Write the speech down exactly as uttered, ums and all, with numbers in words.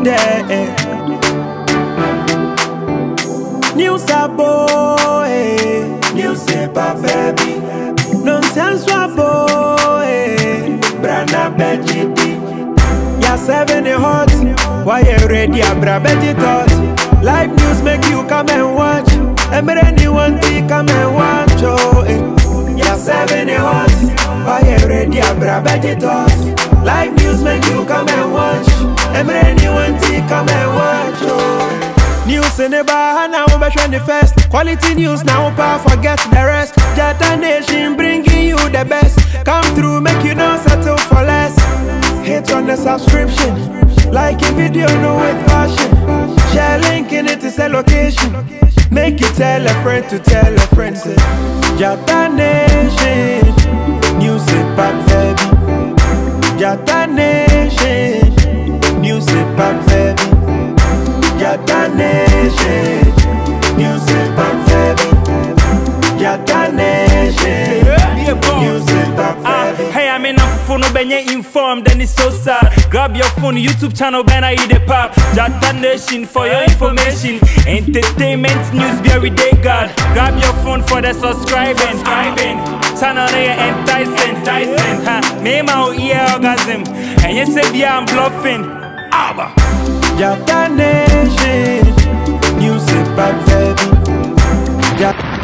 day. News a boy, news a baby. Nonsense wa boy, brana bejidi. Ya seven a hot, why you ready a bra beji thought. Live news make you come and watch. Anyone to come and watch. Oh, eh. Ya seven a hot, why you ready a bra beji thought. Live news make you come and watch. Anyone to come and watch. Oh. News in the bar, now we're trying the first. Quality news, now we'll forget the rest. Jata Nation bringing you the best. Come through, make you not settle for less. Hit on the subscription, like a video, no with passion. Share link in it, it's a location. Make you tell a friend to tell a friend. Say, Jata Nation, news it back baby. Jata Nation, news it back baby. Jata Nation, music back baby. Jata Nation, music back baby. Hey, I'm in a phone, no benye informed, then it's so sad. Grab your phone, YouTube channel, ben I eat the pop. Jata Nation for your information. Entertainment news be every day, God. Grab your phone for the subscribing. Channel there enticing, enticing. Ha, me my ear orgasm, and you say yeah I'm bluffing. Abba. Jata Nation, music back baby.